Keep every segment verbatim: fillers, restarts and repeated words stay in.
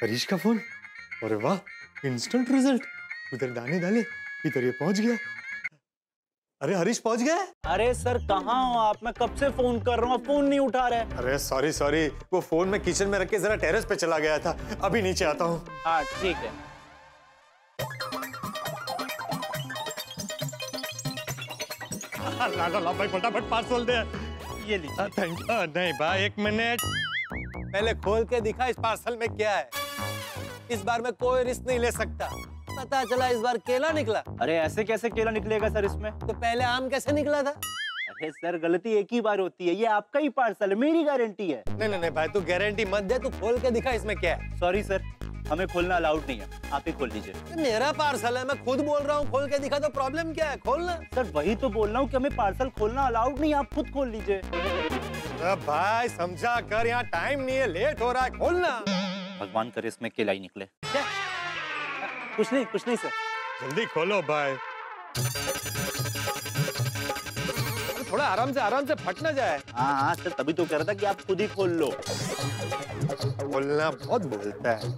हरीश का फोन। अरे वाह, इंस्टेंट रिजल्ट। उधर दाने डाले, इधर ये पहुंच गया। अरे हरीश पहुंच गया। अरे सर कहाँ हो आप? मैं कब से फोन कर रहा हूँ, फोन नहीं उठा रहे। अरे सॉरी सॉरी, वो फोन मैं किचन में रख के जरा टेरेस पे चला गया था, अभी नीचे आता हूँ। हाँ ठीक है। ला ला ला भाई, फटाफट पार्सल दे। ये लीजिए। Thank you. नहीं भाई, एक मिनट, पहले खोल के दिखा इस पार्सल में क्या है। इस बार मैं कोई रिस्क नहीं ले सकता। पता चला इस बार केला निकला। अरे ऐसे कैसे केला निकलेगा सर इसमें? तो पहले आम कैसे निकला था? अरे सर गलती एक ही बार होती है, ये आपका ही पार्सल है, मेरी गारंटी है। नहीं नहीं नहीं भाई, तू गारंटी मत दे, तू खोल के दिखा इसमें क्या है। सॉरी सर, हमें खोलना अलाउड नहीं है, आप ही खोल लीजिए। मेरा पार्सल है, मैं खुद बोल रहा हूँ खोल के दिखा, तो प्रॉब्लम क्या है? खोलना। सर वही तो बोल रहा हूँ कि हमें पार्सल खोलना अलाउड नहीं है, आप खुद खोल लीजिए। अरे भाई समझा कर, यहाँ टाइम नहीं है, लेट हो रहा है, खोलना। भगवान करे इसमें केला ही निकले। क्या? कुछ नहीं कुछ नहीं सर। जल्दी खोलो भाई, थोड़ा आराम से आराम से फट ना जाए। हाँ हाँ सर, तभी तो कह रहा था कि आप खुद ही खोल लो। बोलना बहुत बोलता है।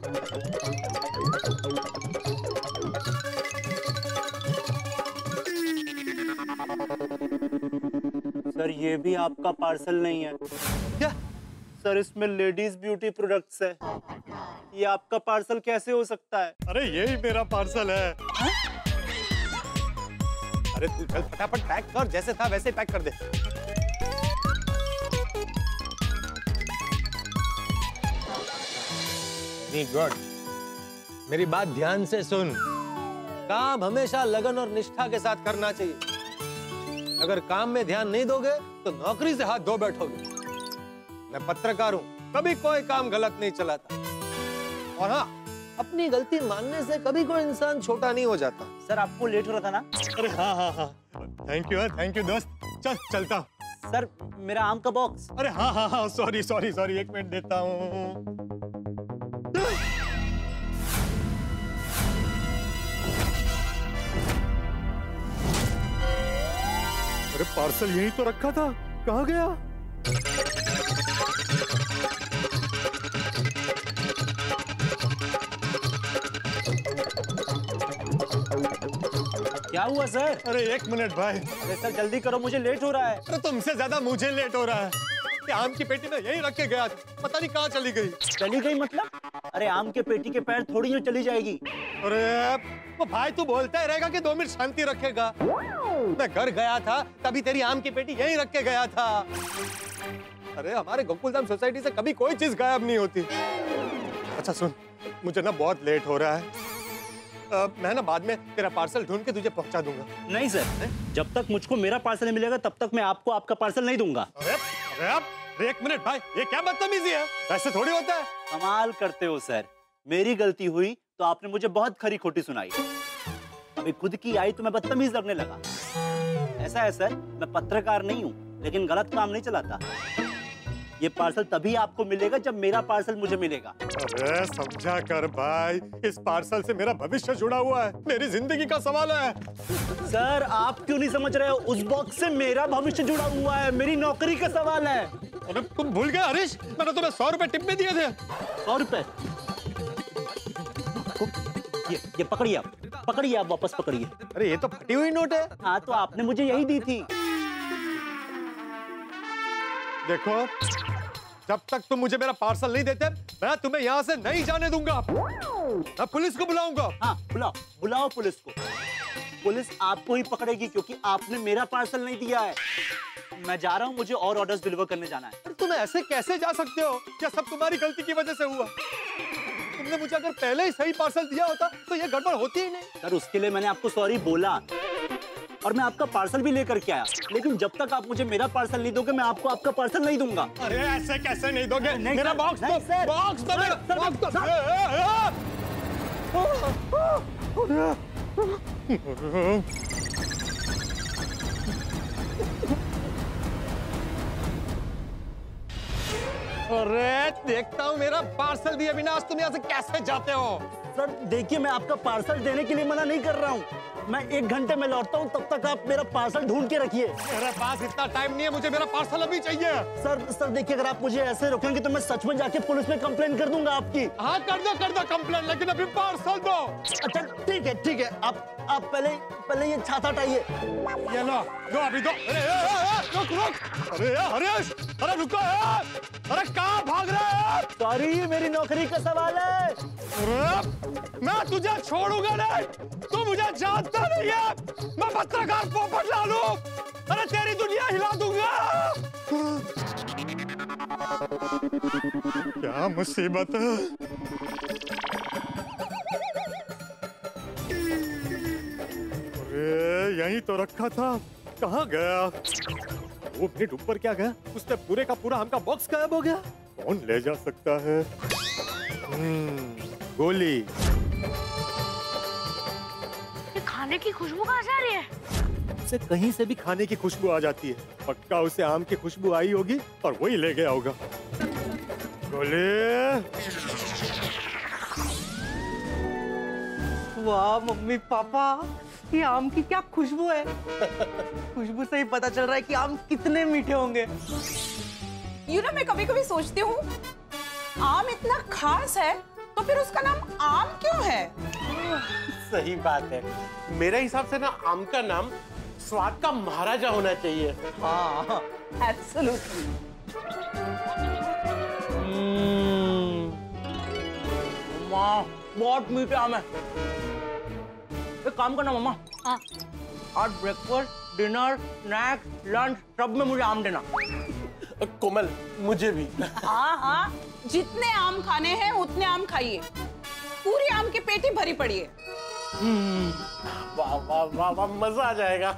सर ये भी आपका पार्सल नहीं है। क्या? सर इसमें लेडीज ब्यूटी प्रोडक्ट्स है, ये आपका पार्सल कैसे हो सकता है? अरे यही मेरा पार्सल है। हा? अरे तू चल फटाफट पैक कर, जैसे था वैसे पैक कर दे। गुड, मेरी बात ध्यान से सुन। काम हमेशा लगन और निष्ठा के साथ करना चाहिए। अगर काम में ध्यान नहीं दोगे तो नौकरी से हाथ धो बैठोगे। मैं पत्रकार हूँ, कभी कोई काम गलत नहीं चलाता। और हाँ, अपनी गलती मानने से कभी कोई इंसान छोटा नहीं हो जाता। सर आपको लेट हो रहा था ना? अरे हाँ हाँ हाँ, थैंक यू थैंक यू दोस्त। चल चलता हूँ। सर मेरा आम का बॉक्स। अरे हाँ हाँ हाँ, सॉरी सॉरी सॉरी, एक मिनट देता हूँ। अरे पार्सल यही तो रखा था, कहाँ गया? क्या हुआ सर? अरे एक मिनट भाई। अरे सर जल्दी करो, मुझे लेट हो रहा है। अरे तुमसे ज्यादा मुझे लेट हो रहा है। आम की पेटी में यही रख के गया था, पता नहीं कहाँ चली गई। चली गई मतलब? अरे आम के पेटी के पैर थोड़ी ही चली जाएगी। अरे वो भाई तू बोलता ही रहेगा कि दो मिनट शांति रखेगा। मैं घर गया था तभी तेरी आम की पेटी यहीं रख के गया था। अरे हमारे गोकुलधाम सोसाइटी से कभी कोई चीज गायब नहीं होती। अच्छा सुन, मुझे ना बहुत लेट हो रहा है। आ, मैं ना बाद में तेरा पार्सल ढूंढ के तुझे पहुंचा दूंगा। नहीं सर, जब तक मुझको मेरा पार्सल नहीं मिलेगा तब तक मैं आपको आपका पार्सल नहीं दूंगा। अरे अरे आप एक मिनट भाई, ये क्या बदतमीजी है? ऐसे थोड़ी होता है। कमाल करते हो सर, मेरी गलती हुई तो आपने मुझे बहुत खरी खोटी सुनाई। अभी खुद की आई तो मैं बदतमीज लगने लगा। ऐसा है सर, मैं पत्रकार नहीं हूँ लेकिन गलत काम नहीं चलाता। ये पार्सल तभी आपको मिलेगा जब मेरा पार्सल मुझे मिलेगा। अरे समझा कर भाई, इस पार्सल से मेरा भविष्य जुड़ा हुआ है, मेरी जिंदगी का सवाल है। सर आप क्यों नहीं समझ रहे हो? उस बॉक्स से मेरा भविष्य जुड़ा हुआ है, मेरी नौकरी का सवाल है। अरे तुम भूल गए हरीश, मैंने तुम्हें सौ रुपए टिप में दिए थे। सौ रुपए? ये ये पकड़िए आप, पकड़िए आप, वापस पकड़िए। अरे ये तो फटी हुई नोट है। हाँ तो आपने मुझे यही दी थी। देखो, जब तक तुम मुझे मेरा पार्सल नहीं देते मैं तुम्हें यहाँ से नहीं जाने दूंगा। मैं पुलिस को बुलाऊंगा। हाँ बुलाओ, बुलाओ पुलिस को। पुलिस आपको ही पकड़ेगी क्योंकि आपने मेरा पार्सल नहीं दिया है। मैं जा रहा हूँ, मुझे और ऑर्डर्स डिलीवर करने जाना है। तुम ऐसे कैसे जा सकते हो? क्या सब तुम्हारी गलती की वजह से हुआ? तुमने मुझे अगर पहले ही सही पार्सल दिया होता तो ये गड़बड़ होती ही नहीं। सर उसके लिए मैंने आपको सॉरी बोला और मैं आपका पार्सल भी लेकर के आया, लेकिन जब तक आप मुझे मेरा पार्सल नहीं दोगे मैं आपको आपका पार्सल नहीं दूंगा। अरे ऐसे कैसे नहीं दोगे? नहीं मेरा सर, बॉक्स नहीं तो, सर, बॉक्स तो सर, मेरा, सर, बॉक्स तो, सर, अरे देखता हूँ मेरा पार्सल दिए बिना आज तुम यहाँ से कैसे जाते हो। सर देखिए, मैं आपका पार्सल देने के लिए मना नहीं कर रहा हूँ, मैं एक घंटे में लौटता हूँ, तब तक आप मेरा पार्सल ढूंढ के रखिए। मेरे पास इतना टाइम नहीं है, मुझे मेरा पार्सल अभी चाहिए। सर सर देखिए, अगर आप मुझे ऐसे रोकेंगे तो मैं सच में जाके पुलिस में कंप्लेन कर दूंगा आपकी। हाँ कर दो कर दो कंप्लेन, लेकिन अभी पार्सल दो। अच्छा ठीक है ठीक है, आप आप पहले पहले ये छाता हटाइए। ये लो लो अभी दो। अरे ए, ए, ए, रुक रुक। अरे यार हरीश, अरे रुको यार, अरे कहाँ भाग रहे हैं? सॉरी, मेरी नौकरी का सवाल है। अरे मैं तुझे छोड़ूंगा नहीं, तू मुझे जानता नहीं है। मैं पत्रकार पोपट लालू, अरे तेरी दुनिया हिला दूंगा। क्या मुसीबत है। अरे यहीं तो रखा था, कहाँ गया? वो मिनट ऊपर क्या गया? उसने पूरे का पूरा आम का बॉक्स गायब हो गया। कौन ले जा सकता है? हम्म, गोली। ये खाने की खुशबू कहाँ से आ रही है? उसे कहीं से भी खाने की खुशबू आ जाती है। पक्का उसे आम की खुशबू आई होगी और वही ले गया होगा। गोली। वाह मम्मी पापा, ये आम की क्या खुशबू है। खुशबू से ही पता चल रहा है कि आम कितने मीठे होंगे। यू नो, मैं कभी कभी सोचती हूँ, आम इतना खास है तो फिर उसका नाम आम क्यों है? सही बात है। मेरे हिसाब से ना आम का नाम स्वाद का महाराजा होना चाहिए। हाँ एब्सोल्युटली। माँ बहुत मीठे आम है। एक काम करना मम्मा, हाँ। आज ब्रेकफास्ट, डिनर, स्नैक्स, लंच सब में मुझे आम देना। कोमल मुझे भी। हाँ हाँ, जितने आम खाने हैं उतने आम खाइए, पूरी आम की पेटी भरी पड़ी है। वाह वाह वाह वाह, मजा आ जाएगा।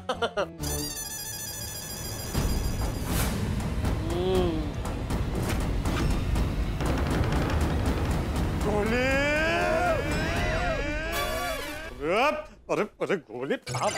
गोली। अरे अरे गोली।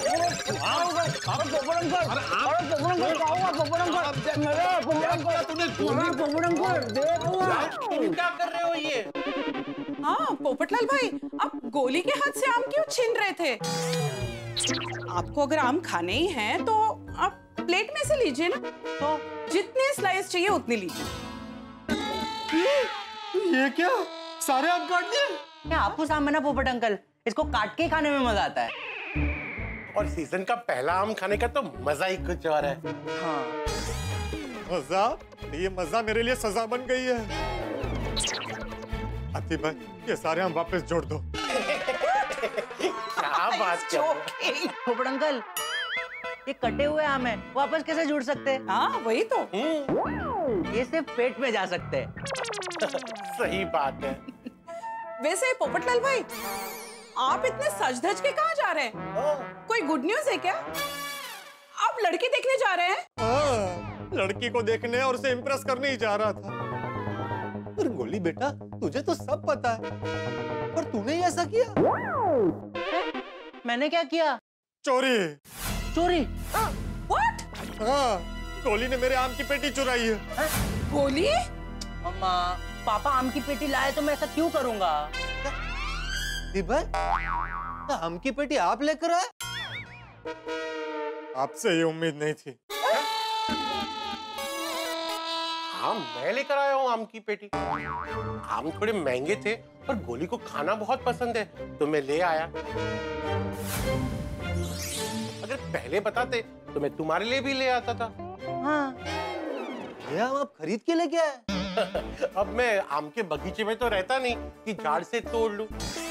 तुम क्या कर रहे हो ये? हाँ पोपटलाल भाई, आप गोली के हाथ से आम क्यों छीन रहे थे? आपको अगर आम खाने ही हैं तो आप प्लेट में से लीजिए ना, तो जितने स्लाइस चाहिए उतने लीजिए। ये क्या, सारे आम काट दिए? क्या आपको आम है ना पोपट अंकल, इसको काट के खाने में मजा आता है। और सीजन का पहला आम खाने का तो मजा ही कुछ और है। हाँ मजा? ये मजा मेरे लिए सजा बन गई है। आतिफ भाई, ये सारे आम वापस जोड़ दो। क्या बात कर रहे हो? पोपट अंकल, ये कटे हुए आम है, वापस कैसे जुड़ सकते हैं? हाँ वही तो। ये सिर्फ पेट में जा सकते हैं। सही बात है। वैसे पोपटलाल भाई, आप इतने सज धज के कहाँ जा रहे हैं? कोई गुड न्यूज है क्या? आप लड़की देखने जा रहे हैं? हाँ, लड़की को देखने और उसे इम्प्रेस करने ही जा रहा था। पर गोली बेटा, तुझे तो सब पता है, पर तूने ही ऐसा किया। मैंने क्या किया? चोरी। चोरी? What? हाँ, गोली ने मेरे आम की पेटी चुराई है। गोली? मम्मा पापा आम की पेटी लाए तो मैं ऐसा क्यों करूंगा? भाई, आम की पेटी आप लेकर आए? आपसे ये उम्मीद नहीं थी। हाँ मैं लेकर आया हूँ आम की पेटी। आम थोड़े महंगे थे पर गोली को खाना बहुत पसंद है तो मैं ले आया। अगर पहले बताते तो मैं तुम्हारे लिए भी ले आता था। हाँ। ये आम आप खरीद के लेके आए? अब मैं आम के बगीचे में तो रहता नहीं कि झाड़ से तोड़ लूं।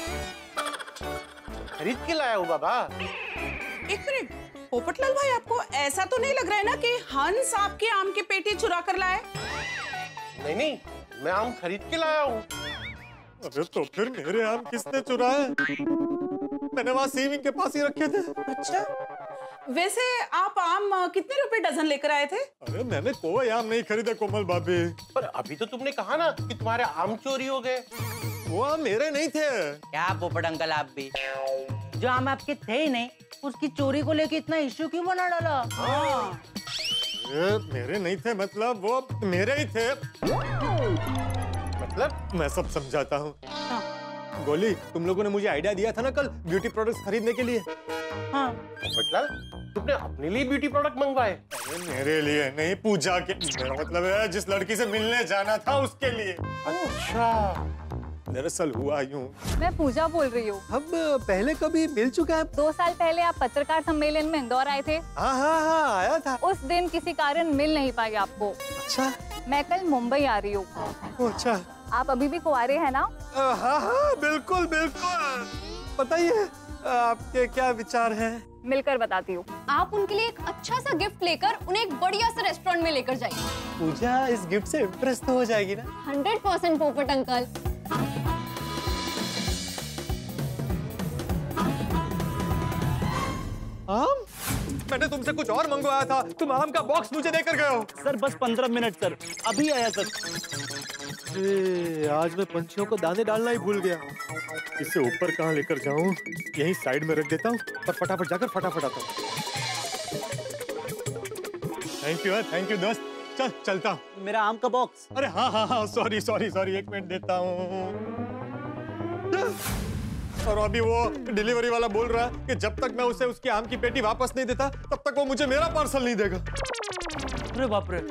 खरीद के लाया हूँ बाबा। एक मिनट, पोपटलाल भाई, आपको ऐसा तो नहीं लग रहा है ना कि हंस आपके आम की पेटी चुरा कर लाए? नहीं नहीं, मैं आम खरीद के लाया हूँ। अरे तो फिर मेरे आम किसने चुराए? मैंने वहाँ सीविंग के पास ही रखे थे। अच्छा, वैसे आप आम कितने रुपए डजन लेकर आए थे? अरे मैंने कोई आम नहीं खरीदा कोमल भाभी। पर अभी तो तुमने कहा ना कि तुम्हारे आम चोरी हो गए। वो आम मेरे नहीं थे। क्या पोपट अंकल, आप भी जो आम आपके थे ही नहीं, उसकी चोरी को लेके इतना इश्यू क्यों बना डाला? हाँ। ये मेरे नहीं थे मतलब वो मेरे ही थे। मतलब? मैं सब समझाता हूँ। गोली, तुम लोगों ने मुझे आइडिया दिया था ना कल ब्यूटी प्रोडक्ट्स खरीदने के लिए। हाँ पोपटलाल, तुमने अपने लिए ब्यूटी प्रोडक्ट मंगवाए? मेरे लिए नहीं, पूजा के, मेरा मतलब है जिस लड़की से मिलने जाना था उसके लिए। अच्छा, दरअसल हुआ यूं। मैं पूजा बोल रही हूँ। अब पहले कभी मिल चुका है? दो साल पहले आप पत्रकार सम्मेलन में इंदौर आए थे। हाँ हाँ हाँ आया था। उस दिन किसी कारण मिल नहीं पाई आपको। अच्छा। मैं कल मुंबई आ रही हूँ। अच्छा। आप अभी भी कुंवारे हैं ना? हाँ हाँ बिल्कुल बिल्कुल। बताइए आपके क्या विचार हैं? मिलकर बताती हूँ। आप उनके लिए एक अच्छा सा गिफ्ट लेकर उन्हें एक बढ़िया सा रेस्टोरेंट में लेकर जाइए। पूजा इस गिफ्ट से इम्प्रेस तो हो जाएगी ना? Hundred percent Popat uncle. आम? मैंने तुमसे कुछ और मंगवाया था, तुम आम का बॉक्स मुझे देकर गए हो। सर बस पंद्रह मिनट सर, अभी आया सर। ए, आज मैं पंछियों को दाने डालना ही भूल गया। इसे ऊपर कहाँ लेकर जाऊं? यहीं साइड में रख देता हूँ और फटाफट जाकर फटाफट आता हूँ। थैंक यू थैंक यू दोस्त, चल चलता हूँ। मेरा आम का बॉक्स। अरे हाँ हाँ हाँ सॉरी सॉरी सॉरी, एक मिनट देता हूँ। और अभी वो डिलीवरी वाला बोल रहा है कि जब तक मैं उसे उसकी आम की पेटी वापस नहीं देता तब तक वो मुझे मेरा पार्सल नहीं देगा। अरे बाप रे,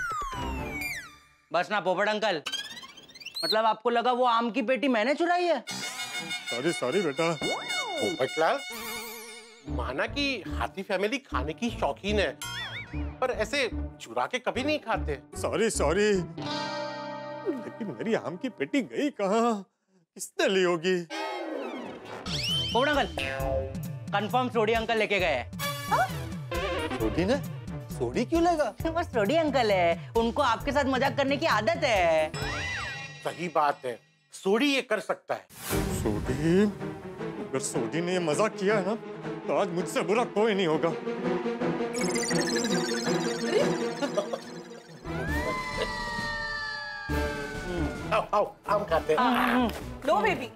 बस ना पोपट अंकल, मतलब आपको लगा वो आम की पेटी मैंने चुराई है? सॉरी सॉरी बेटा। पोपटलाल, माना कि हाथी फैमिली खाने की शौकीन है, पर ऐसे चुरा के कभी नहीं खाते। सॉरी सॉरी, लेकिन मेरी आम की पेटी गई कहाँ? किसने ली होगी? पोपट अंकल, कंफर्म सोडी अंकल लेके गए हैं। सोडी ने? सोडी क्यों लेगा? वो सोडी अंकल है, उनको आपके साथ मजाक करने की आदत है। सही बात है, सोडी ये कर सकता है। सोडी? अगर सोडी ने ये मजाक किया है ना तो आज मुझसे बुरा कोई नहीं होगा। आओ आओ आम खाते हैं। लो बेबी।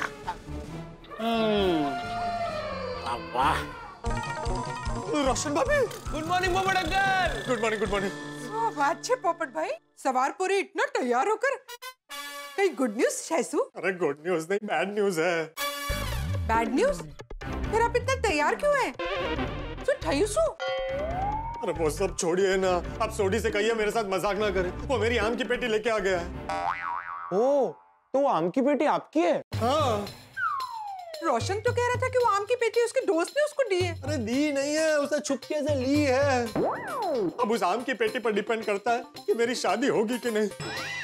वाह। रोशन भाभी, good morning Popat uncle. Good morning good morning. अच्छे पोपट भाई, सवार पूरी इतना तैयार होकर, कहीं गुड न्यूज शैसू? अरे गुड न्यूज नहीं, बैड न्यूज है। Bad news? फिर आप इतना तैयार क्यों हैं? तो ठयूसू? अरे वो सब छोड़िए ना, आप सोडी से कहिए मेरे साथ मजाक ना करे। वो मेरी आम की पेटी लेके आ गया है। ओ, तो वो आम की पेटी आपकी है? हाँ। रोशन तो कह रहा था कि वो आम की पेटी उसके दोस्त ने उसको दी है। अरे दी नहीं है, उसे छुपके से ली है। अब उस आम की पेटी पर डिपेंड करता है कि मेरी शादी होगी कि नहीं।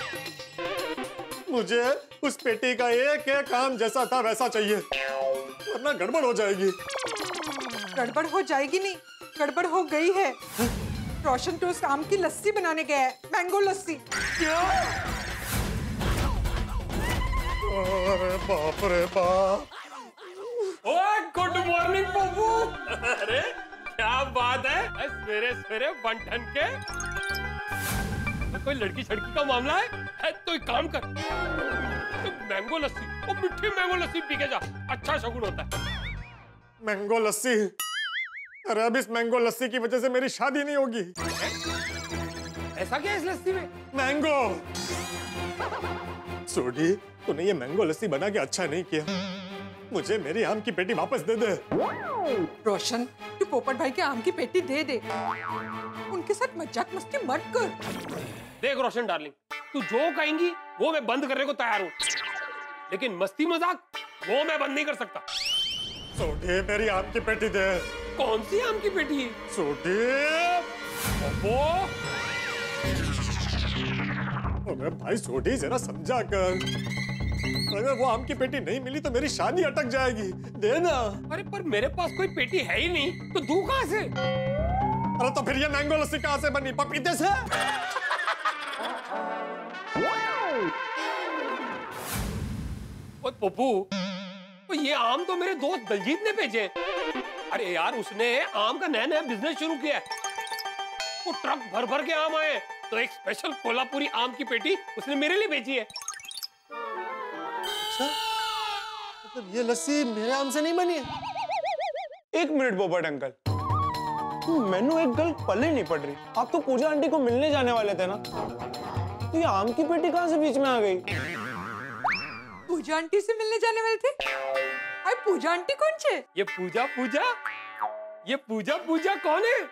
मुझे उस पेटी का एक एक काम जैसा था वैसा चाहिए, वरना गड़बड़ हो जाएगी। गड़बड़ हो जाएगी नहीं, गड़बड़ हो गई है। रोशन तो उस आम की लस्सी बनाने गया है, मैंगो लस्सी। क्या? अरे बाप रे बाप। Good morning Pappu. अरे क्या बात है, सवेरे सवेरे बंठन के कोई लड़की छड़की का मामला है, है तो एक काम कर, तो मैंगो लस्सी, वो मिठी मैंगो लस्सी पी के जा, अच्छा शगुन होता है। मैंगो लस्सी? अरे अब इस मैंगो लस्सी की वजह से मेरी शादी नहीं होगी। ऐसा क्या है इस लस्सी में? मैंगो। सोडी, तूने ये मैंगो लस्सी बना के अच्छा नहीं किया। मुझे मेरी आम की पेटी वापस दे दे। रोशन, तू पोपट भाई के आम की पेटी दे दे, उनके साथ मजाक मस्ती मत कर। देख रोशन डार्लिंग, तू जो कहेंगी वो मैं बंद करने को तैयार हूँ, लेकिन मस्ती मजाक वो मैं बंद नहीं कर सकता। सोडी, मेरी आम की पेटी दे। कौन सी आम की पेटी? सोडी। वो अरे भाई सोडी, जरा समझा कर। अगर वो आम की पेटी नहीं मिली तो मेरी शादी अटक जाएगी। देना। अरे पर मेरे पास कोई पेटी है ही नहीं, तो दूं कहां से? अरे तो फिर ये मैंगो लस्सी कहां से बनी? पपीते से? ओए पप्पू, तो ये आम तो मेरे दोस्त दलजीत ने भेजे। अरे यार, उसने आम का नया नया बिजनेस शुरू किया है। वो ट्रक भर भर के आम आए, तो एक स्पेशल कोल्हापुरी आम की पेटी उसने मेरे लिए भेजी है। अच्छा, मतलब ये लस्सी मेरे आम से नहीं बनी है? एक मिनट पोपट अंकल, मैनू एक गल पल्ले नहीं पड़ रही। आप तो पूजा आंटी को मिलने जाने वाले थे ना, तो ये आम की पेटी कहां से बीच में आ गई? पूजा आंटी से मिलने जाने वाले थे। अरे पूजा आंटी कौन छे? ये पूजा पूजा ये पूजा पूजा कौन है?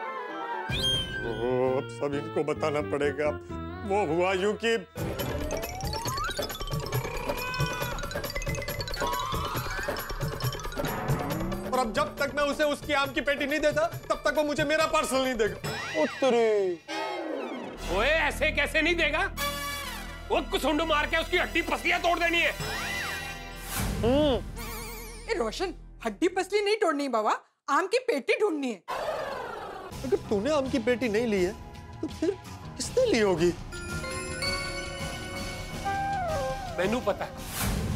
ओह, अब सब इनको बताना पड़ेगा। वो हुआ यूं कि और अब जब तक मैं उसे उसकी आम की पेटी नहीं देता तब तक वो मुझे मेरा पार्सल नहीं देगा। उत्तरी ओए ऐसे कैसे नहीं देगा? वो कुसुंड मार के उसकी हड्डी पसलियां तोड़ देनी है। ए रोशन, हड्डी पसली नहीं तोड़नी बाबा, आम की पेटी ढूंढनी है। अगर तूने आम की पेटी नहीं ली है तो फिर किसने ली होगी? मैनू पता है।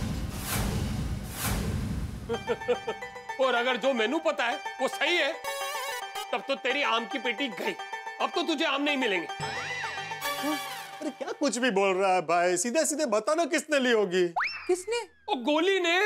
और अगर जो मैनू पता है वो सही है तब तो तेरी आम की पेटी गई। अब तो तुझे आम नहीं मिलेंगे। अरे क्या कुछ भी बोल रहा है भाई, सीधे सीधे बता ना किसने ली होगी। किसने? वो गोली ने।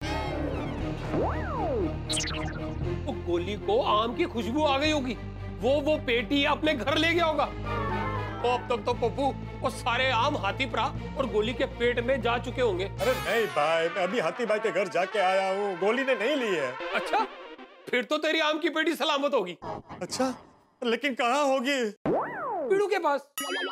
वो गोली को आम की खुशबू आ गई होगी। वो वो पेटी अपने घर ले गया होगा। तो अब तक तो पप्पू वो सारे आम हाथी प्रा और गोली के पेट में जा चुके होंगे। अरे नहीं भाई, मैं अभी हाथी भाई के घर जाके आया हूँ, गोली ने नहीं ली है। अच्छा, फिर तो तेरी आम की पेटी सलामत होगी। अच्छा, लेकिन कहाँ होगी? पीड़ू के पास।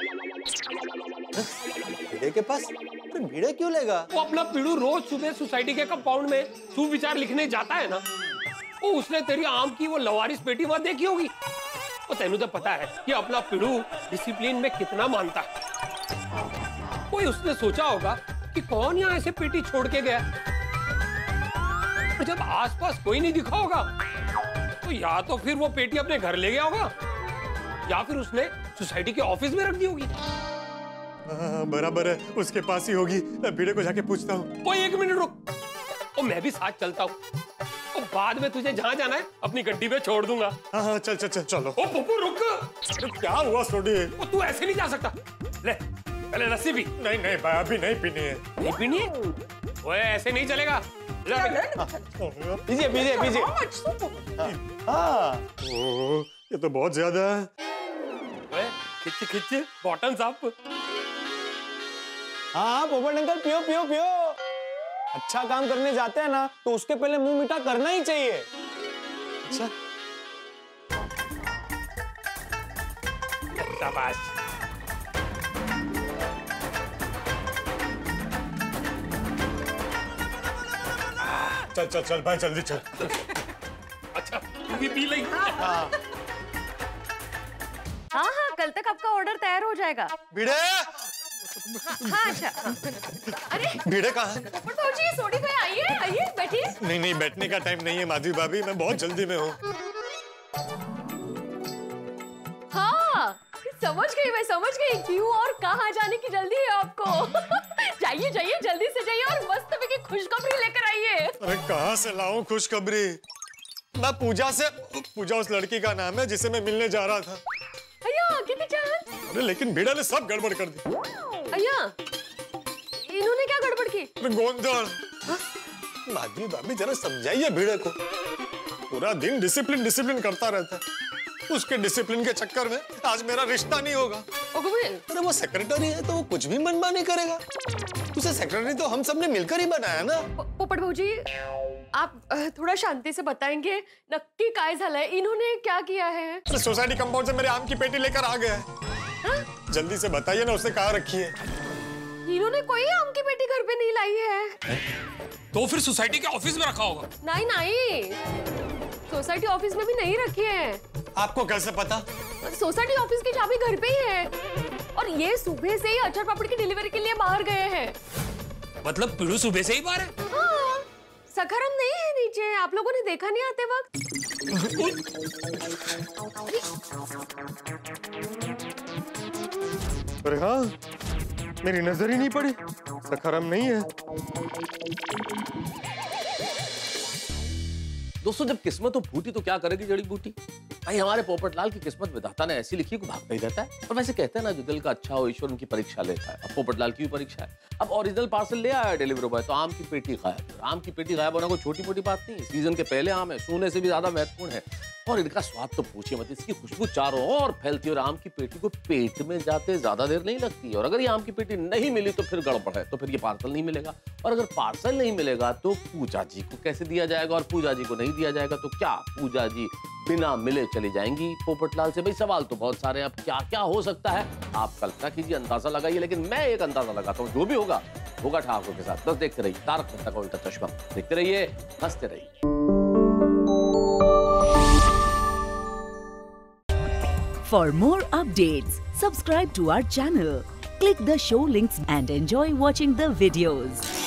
भीड़े के पास? तो भीड़े क्यों लेगा? वो अपना पीड़ू रोज सुबह सोसाइटी के कंपाउंड में सुविचार लिखने जाता है ना, वो उसने तेरी आम की वो लवारिस पेटी वहां देखी होगी। वो तेनू तो पता है कि अपना पीड़ू डिसिप्लिन में कितना मानता है। कोई उसने सोचा होगा कि कौन यहाँ ऐसे पेटी छोड़ के गया। और जब आसपास कोई नहीं दिखा होगा तो या तो फिर वो पेटी अपने घर ले गया होगा या फिर उसने सोसाइटी के ऑफिस में रख दी होगी। हाँ, बराबर है, उसके पास ही होगी। मैं भीड़े को जाके पूछता हूँ। कोई एक मिनट रुक, और मैं भी साथ चलता हूँ। और बाद में तुझे जहाँ जाना है अपनी गड्डी पे छोड़ दूंगा। हाँ हाँ चल चल चल चलो। ओ पप्पू रुक। अरे क्या हुआ सोडी? ओ तू ऐसे नहीं जा सकता। ले पहले लस्सी पी। नहीं नहीं भाई, अभी नहीं पीनी है। नहीं पीनी है? ओए ऐसे नहीं चलेगा। पीजिए पीजिए पीजिए। हाँ, ओह, ये तो बहुत ज्यादा है। ओए खिच खिच बॉटम्स अप। हाँ पोपट अंकल, पियो पियो पियो। अच्छा काम करने जाते हैं ना तो उसके पहले मुंह मीठा करना ही चाहिए। अच्छा, शाबाश। चल चल चल भाई जल्दी चल। अच्छा तू भी पी लेगी? हाँ हाँ हाँ, कल तक आपका ऑर्डर तैयार हो जाएगा। भीड़े, हाँ अच्छा। अरे भीड़े कहाँ है? पोपट भाजी, सोडी भाई आइए आइए बैठिए। नहीं नहीं, बैठने का टाइम नहीं है माधवी भाभी, मैं बहुत जल्दी में हूँ। हाँ समझ गई, मैं समझ गई क्यों और कहाँ जाने की जल्दी है आपको। जाइए जाइए जल्दी से जाइए और मस्त की खुशखबरी लेकर आइए। अरे कहाँ से लाऊं खुशखबरी? मैं पूजा से, पूजा उस लड़की का नाम है जिसे मैं मिलने जा रहा था। अय्या कितनी चांस। अरे लेकिन भीड़ा ने सब गड़बड़ कर दी। अय्या इन्होंने क्या गड़बड़ की? गोंधड़। माधवी भाभी जरा समझाइए भीड़े को, पूरा दिन डिसिप्लिन डिसिप्लिन करता रहता है। उसके डिसिप्लिन के चक्कर में आज मेरा रिश्ता नहीं होगा। अरे वो सेक्रेटरी है तो वो कुछ भी मनमानी करेगा। उसे सेक्रेटरी तो हम सबने मिलकर ही बनाया ना। पोपट भाऊजी आप थोड़ा शांति से बताएंगे नक्की काय झालंय, इन्होंने क्या किया है? सोसाइटी कंपाउंड से मेरे आम की पेटी लेकर आ गया है। जल्दी से बताइए ना, उसने कहाँ रखी है? इन्होंने कोई आम की पेटी घर पे नहीं लाई है। तो फिर सोसाइटी के ऑफिस में रखा होगा। नहीं नहीं, सोसाइटी ऑफिस में भी नहीं रखी है। आपको कैसे पता? सोसाइटी ऑफिस की चाबी घर पे ही है और ये सुबह से ही अचार पापड़ की डिलीवरी के लिए बाहर गए हैं। मतलब पीड़ू सुबह से ही बाहर है? हाँ, सखाराम नहीं है नीचे, आप लोगों ने देखा नहीं आते वक्त? अरे हाँ, मेरी नजर ही नहीं पड़ी, सखाराम नहीं है। दोस्तों जब किस्मत हो फूटी तो क्या करेगी जड़ी बूटी। भाई हमारे पोपटलाल की किस्मत विधाता ने ऐसी लिखी को भागता ही रहता है। और वैसे कहते हैं ना, जो दिल का अच्छा हो ईश्वर उनकी परीक्षा लेता है। अब पोपटलाल की भी परीक्षा है। अब ओरिजिनल पार्सल ले आया डिलीवरी बॉय, तो आम की पेटी गायब। आम की पेटी गायब होना कोई छोटी मोटी बात नहीं है। सीजन के पहले आम है, सोने से भी ज्यादा महत्वपूर्ण है। और इनका स्वाद तो पूछिए मत, इसकी खुशबू चारों ओर फैलती है और आम की पेटी को पेट में जाते ज्यादा देर नहीं लगती। और अगर ये आम की पेटी नहीं मिली तो फिर गड़बड़ है, तो फिर ये पार्सल नहीं मिलेगा। और अगर पार्सल नहीं मिलेगा तो पूजा जी को कैसे दिया जाएगा, और पूजा जी को नहीं दिया जाएगा तो क्या पूजा जी बिना मिले चली जाएंगी पोपटलाल से? भाई सवाल तो बहुत सारे हैं, अब क्या क्या हो सकता है आप कल्पना कीजिए, अंदाजा लगाइए। लेकिन मैं एक अंदाजा लगाता हूँ, जो भी होगा होगा ठाकुर के साथ। बस देखते रहिए तारक मेहता का उल्टा चश्मा, देखते रहिए, हंसते रहिए। For more updates, subscribe to our channel, click the show links and enjoy watching the videos.